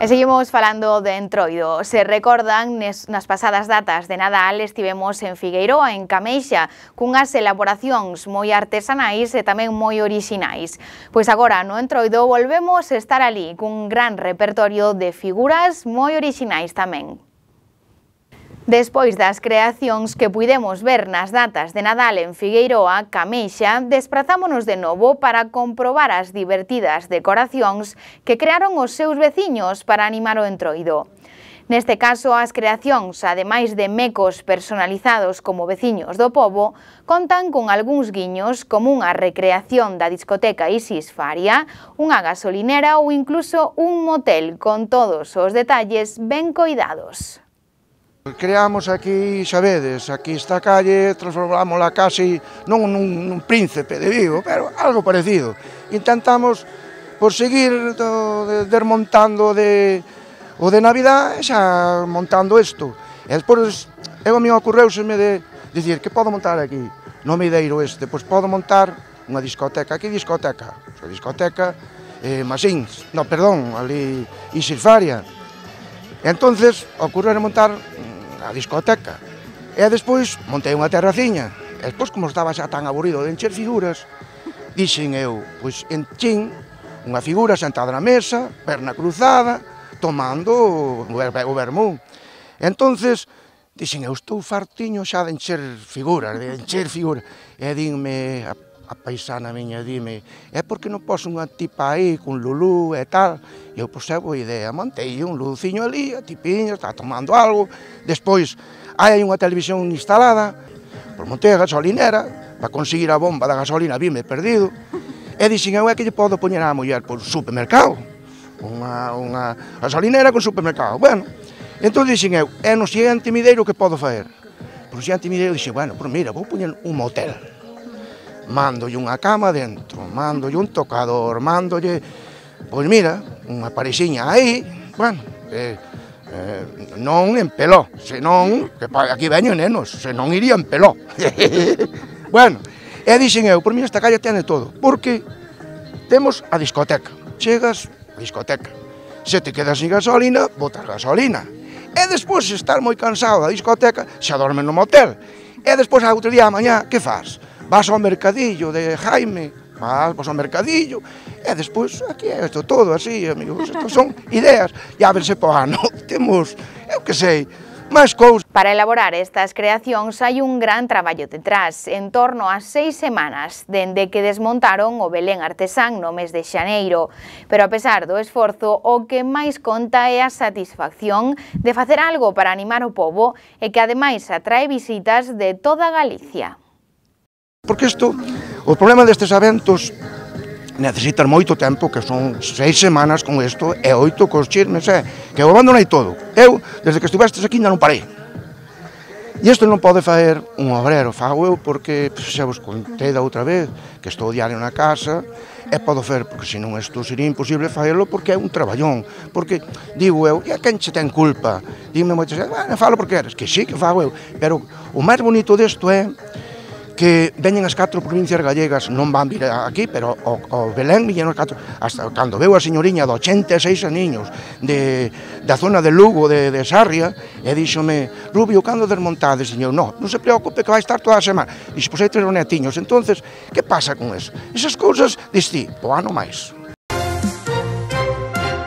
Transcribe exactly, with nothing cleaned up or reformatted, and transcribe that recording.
E seguimos falando de Entroido. Se recordan, nes, nas pasadas datas de Nadal estivemos en Figueiroa, en Cameixa, cunhas elaboracións moi artesanais e tamén moi orixinais. Pois agora no Entroido volvemos a estar ali cun gran repertorio de figuras moi orixinais tamén. Despois das creacións que puidemos ver nas datas de Nadal en Figueiroa, Cameixa, desprazámonos de novo para comprobar as divertidas decoracións que crearon os seus veciños para animar o Entroido. Neste caso, as creacións, ademais de mecos personalizados como veciños do pobo, contan con algúns guiños como unha recreación da discoteca Isis Faria, unha gasolinera ou incluso un motel con todos os detalles ben coidados. Creamos aquí, sabedes, aquí esta calle, transformámosla casi, non nun, nun príncipe de Vigo, pero algo parecido. Intentamos, por seguir do, de, desmontando de, o de Navidad, xa montando isto. E despois, eu a mí ocorreuseme de dicir, que podo montar aquí? No Mideiro este, pois podo montar unha discoteca. Aquí discoteca, a discoteca eh, Masins, no, perdón, ali Isis Faria. E entonces, ocorreu montar a discoteca. E despois montei unha terraciña. E despois, como estaba xa tan aburrido de encher figuras, dixen eu, pois enchín unha figura sentada na mesa, perna cruzada, tomando o vermú. E entonces, dixen eu, estou fartiño xa de encher figuras, de encher figuras. E dinme, a, a paisana miña, dime, é porque non poso unha tipa aí con Lulú e tal. E eu, pois, é boa idea, montei un luciño ali, a tipiña, está tomando algo. Despois, hai unha televisión instalada, pois montei a gasolinera, para conseguir a bomba da gasolina, vime perdido. E dixen eu, é que lle podo poñer a muller por supermercado, unha, unha gasolinera con supermercado. Bueno, entón dixen eu, é no siguiente Mideiro que podo fazer? No siguiente Mideiro dixen, bueno, pois mira, vou poñer un motel. Mandolle unha cama dentro, mandolle un tocador, mandolle, pois mira, unha parexiña aí, bueno, eh, eh, non en peló, senón, que aquí veño nenos, senón iría en peló. Bueno, e dixen eu, por mí esta calle tene todo, porque temos a discoteca, chegas a discoteca, se te quedas sin gasolina, botas gasolina, e despois, se estás moi cansado da discoteca, xa dormes no motel, e despois, a outro día, a mañá, que faz? Vas ao mercadillo de Jaime, vas, vas ao mercadillo, e despois, aquí é isto todo así, amigos, isto son ideas, e a ver se po ano temos, eu que sei, máis cousas. Para elaborar estas creacións hai un gran traballo detrás, en torno a seis semanas, dende que desmontaron o Belén artesán no mes de xaneiro. Pero a pesar do esforzo, o que máis conta é a satisfacción de facer algo para animar o pobo e que ademais atrae visitas de toda Galicia. Porque isto, o problema destes eventos necesitan moito tempo, que son seis semanas con isto, e oito cos chismes, é, que eu abandonei todo. Eu, desde que estivestes aquí, non parei. E isto non pode facer un obrero, fago eu, porque xa vos contei da outra vez, que estou diario na casa, e podo fer, porque senón isto sería imposible facelo, porque é un traballón, porque, digo eu, e a quen che ten culpa? Dime moitas veces, bueno, falo porque eres, que sí, que fago eu, pero o máis bonito disto é que veñen as catro provincias gallegas, non van vir aquí, pero o, o Belén viñen os catro, hasta cando veu a señoriña de ochenta e seis aniños de, da zona de Lugo, de, de Sarria, e díxome, Rubio, cando desmontades? Señor, non, non se preocupe que vai estar toda a semana. Dixo, pois hai tres netiños, entonces, que pasa con eso? Esas cousas, dixi, po ano máis.